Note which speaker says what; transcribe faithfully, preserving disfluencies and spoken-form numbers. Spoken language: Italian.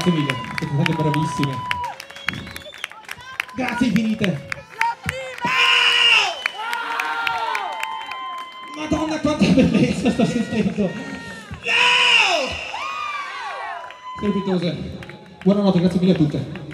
Speaker 1: Grazie mille, siete state bravissime. Grazie infinite. Madonna quanta bellezza sto sentendo. Strepitose. Buonanotte, grazie mille a tutte.